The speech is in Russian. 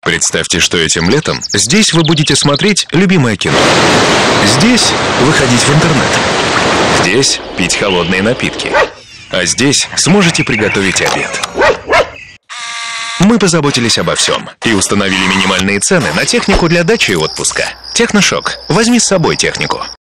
Представьте, что этим летом здесь вы будете смотреть любимое кино. Здесь выходить в интернет. Здесь пить холодные напитки. А здесь сможете приготовить обед. Мы позаботились обо всем и установили минимальные цены на технику для дачи и отпуска. Техношок. Возьми с собой технику.